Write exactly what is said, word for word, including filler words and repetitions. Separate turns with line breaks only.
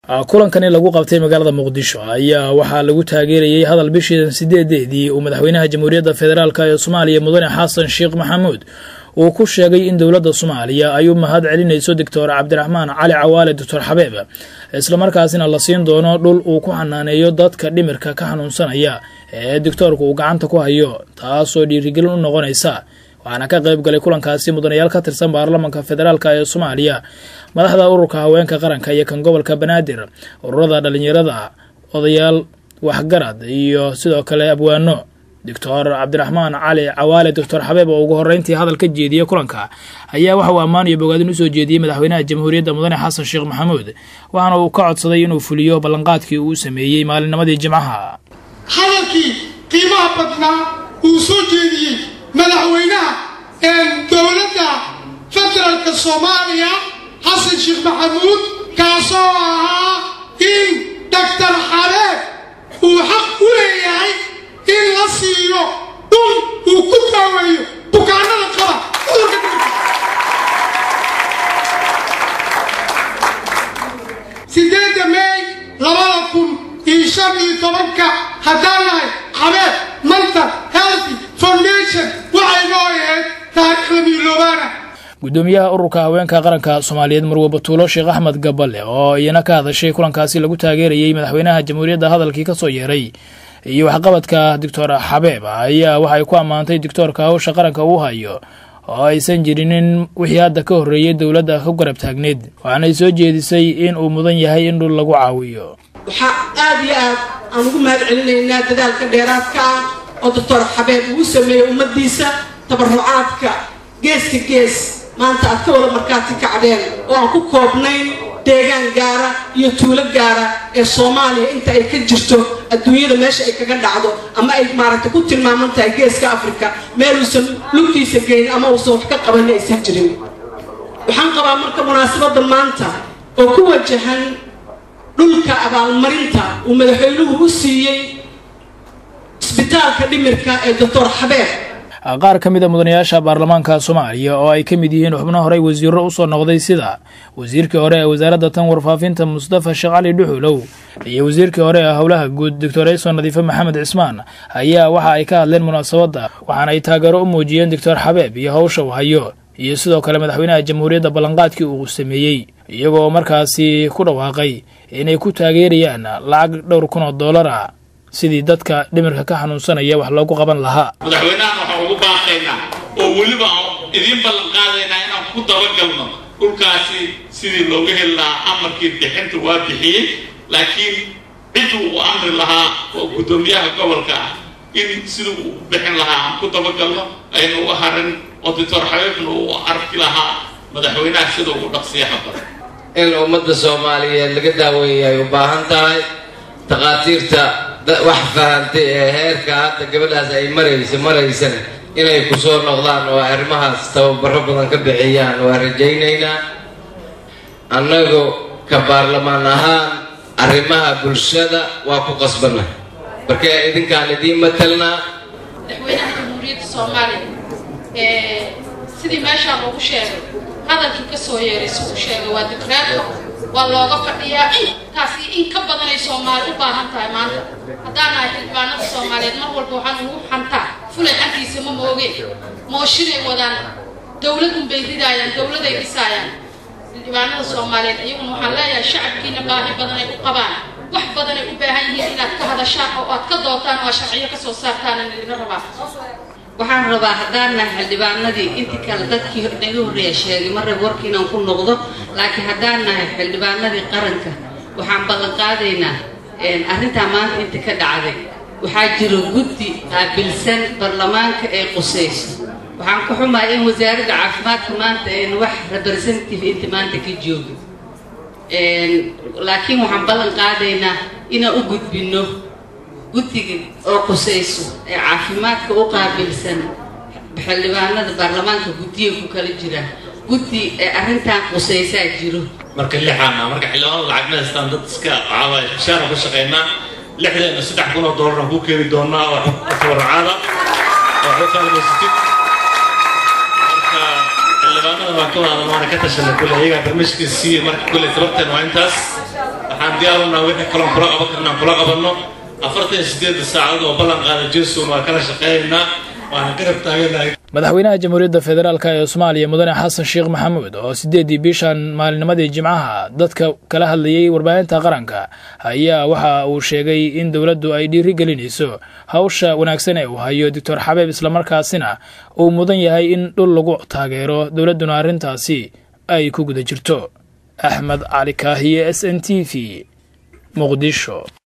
kulankani lagu qabtay magaalada Muqdisho ayaa waxaa lagu taageerayay hadal bishii sideedeedii uu madaxweynaha Jamhuuriyadda Federaalka ee Soomaaliya Mudane Xasan Sheekh Maxamuud uu ku sheegay in dawladda Soomaaliya ay u mahad celinayso Doctor Cabdiraxmaan Cali Cawaale Doctor Xabeeb isla markaasina la siin doono dhul uu ku xanaaneeyo dadka dhimirka ka xanuunsanaya ee doctorku uu gacanta ku hayo taasoo dhiirigelin u noqonaysa waxaana ka qayb galay kulankaasi mudanayaal ka tirsan baarlamaanka federaalka ee Soomaaliya madaxda ururka haweenka qaranka iyo kan gobolka Banaadir ururada dhalinyarada odayaal waxgarad iyo sidoo kale abwaano Doctor Cabdiraxmaan Cali Cawaale Doctor Xabeeb oo ugu horeyntii hadal ka jeediyay kulanka ayaa waxa uu ammaan iyo bogaadin u soo jeediyay madaxweynaha Jamhuuriyadda Mudane Xasan Sheekh Maxamuud waxaana uu ka codsaday inuu fuliyo ballanqaadkii uu sameeyay maalinnimadii Jimcaha
hadalkii qiimaha badnaa uu soo jeediyay madaxweynaha ee dawladda federaalka Soomaaliya Xasan Sheekh Maxamuud kaasoo ahaa in Doctor Xabeeb uu xaq u leeyahay in la siiyo dhul uu ku daaweeyo bukaanada qaba cudurka dhimirka sideeda May labada kun iyo shan iyo tobanka haddaan nahay Xabeeb Mental Health Foundation waxay noo ahayd taariikhda miiloobaana
gudoomiyaha ururka haweenka qaranka Soomaaliyeed Marwo Batuulo Sheekh Axmed Gaballe oo iyana ka hadashay kulankaasi lagu taageerayay madaxweynaha Jamhuuriyadda hadalkii ka soo yeeray iyo waxqabadka Doctor Xabeeb ayaa waxay ku amaantay doctorka hawsha qaranka uu hayo oo aysan jirinin wixii hadda ka horeeyay dawladda ku garab taagneed waxaana soo jeedisay in uu mudan yahay in dhul lagu caawiyo
waxa aad iyo aad aan ugu mahad celinaynaa dadaalka dheeraadka ah oo Doctor Xabeeb uu sameeyay ummadiisa tabarucaadka geeska gees maanta aad ka wada markaati kacdeen oo aan ku koobnayn deegaan gaara iyo tuulo gaara ee Soomaaliya inta ay ka jirto adduunyada meesha ay kaga dhacdo ama ay maaragtay ku tilmaaman tahay geeska Afrika meel uusan lugtiisa geyn ama uusan wax ka qaban aysan jirin waxaan qabaa marka munaasabada maanta oo ku wajahan dhulka abaalmarinta uu madaxweynuhu u siiyay isbitaalka dhimirka ee Doctor Xabeeb
qaar ka mid ah mudanayaasha baarlamaanka Soomaaliya oo ay ka mid yihiin xubnaha hore wasiirro u soo noqday sida wasiirkii hore ee wasaaradda tan warfaafinta Mustafa Sheekh Cali Dhuxulow iyo wasiirkii hore ee hawlaha guud Doctor Aysan Nadiif Maxamed Cismaan ayaa waxa ay ka hadleen munaasabada waxaana ay taageero u muujiyeen Doctor Xabeeb iyo hawsha uu hayo iyo sidoo kale madaxweynaha Jamhuuriyadda ballanqaadkii uu sameeyay iyagoo markaasi ku dhawaaqay inay ku taageerayaan lacag dhowr kun oo dollar ah sidii dadka dhimirka ka xanuunsanaya wax loogu qaban lahaa
madaxweynaha waxa ugu baaqaynaa oo waliba idin ballan qaadayna inaan ku dabagalno dhulkaasi sidii looga heli lahaa amarkii bixinta waa bixiyay laakiin ciduu u amri lahaa oo gudoomiyaha gobolka ah in siduu u bixin lahaa aan ku dabagalno aynu u harin oo Doctor Xabeebna uu arki lahaa madaxweynaha siduu ugu dhaqsiyaha badan
in ummadda Soomaaliyeed laga daaweeyo ay u baahan tahay taqaatiirta wax fahamtay ee heerka hadda gabadhaas ay marayso maraysana inay ku soo noqdaan oo arrimahaas tababaro badan ka bixiyaan waa rajaynaynaa annagu ka baarlamaan ahaan arrimaha bulshada waa ku qasbannahay marka idinkaan idiin matalnaa
madaxweynaha Jamhuuriyadda Soomaaliya ee sidii meeshaan ugu sheegay hadalkii ka soo yeeray soo sheegay waa dikraad waa looga fadhiyaa intaasi in ka badan ay Soomaali u baahan tahay maanta haddaan ay xilbaanada Soomaaliyeed mar walba waxaan ugu xantaa fulay antiisa ma mooge mooshinay wadaan dawladun bay ridayaan dawladay dhisayaan xilbaanada Soomaaliyeed ayaguna waxaan leeyahay shacabkiina baahi badan ay u qabaan wax badan ay u baahan yihiin inaad ka hadashaan oo aad ka doontaan oo sharciyo ka soo saartaan idin rabaa
waxaan rabaa haddaan nahay xildhibaanadii intii kale dadkii inaga horreeya sheegay mar rab warkii inaan ku noqdo laakiin haddaan nahay xildhibaanadii qaranka waxaan ballan qaadaynaa arrintaa maanta inta ka dhacday waxaa jiro guddi qaabilsan baarlamaanka ee qusayso waxaan ka xumahay in wasaaradda caafimaadka maanta een wax representative inta maanta ka joogin laakiin waxaan ballan qaadaynaa inaan u gudbino guddiga oo qusayso ee caafimaadka u qaabilsan xildhibaanada baarlamaanka guddiga ku kala jira guddi ee arrintan qusaysaa jiro
marka lixaana marka xildhibaanada lacag ma haystaan dad iska caaway xishaan ku shaqeynaa lixdan saddex kun oo dollar ku keeni doonaa oo tabarucaada oo xaaladaysatid marka xildhibaanada waa ka wada maana ka tashanay kulay iyaga barnaamijkiisa marka kulay sababtan waa intaas
waxaan diyaarunaa wixii kaloon kula qaban karnaan kula qabanno afartan iyo sideedda saacadood oo ballan qaada jeesoon waa kala shaqeynaynaa waana garab taaganahay
madaxweynaha jamhuuriyadda federaalk ee soomaaliya mudane xasan sheekh maxamuud oo sideedii bishan maalinimadii jimcaha dadka kala hadlayay warbaahinta qaranka ayaa waxa uu sheegay in dowladdu ay dhiiri gelinayso hawsha wanaagsan ee uu hayo doctor xabeeb islamarkaasina uu mudan yahay in dhul lagu taageero dowladduna arrintaasi ay ku guda jirto. axmed cali kaahiye, S N T V, muqdisho.